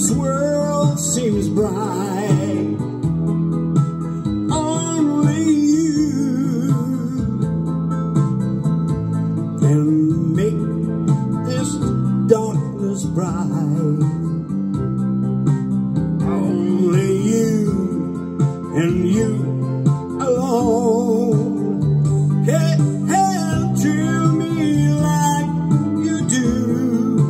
this world seems bright, only you can make this darkness bright. Only you and you alone can thrill me like you do,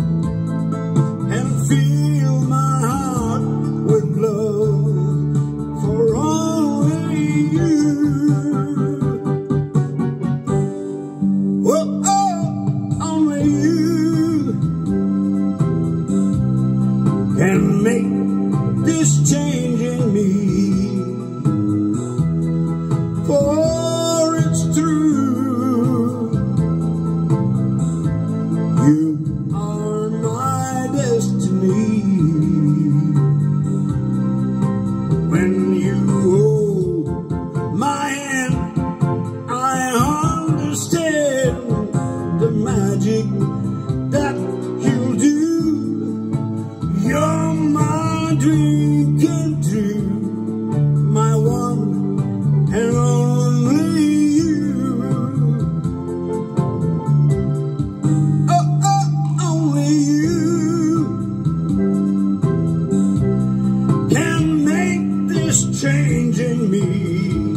and fill my heart with love for only you. Oh, oh, only you can make this change in me. For it's true, you are my destiny. When you hold my hand, I understand the magic that you'll do. You're my dream come true, my one and only you. Oh, oh, only you can make this change in me.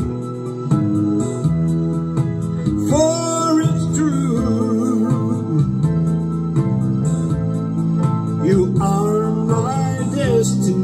For it's true, you are my destiny.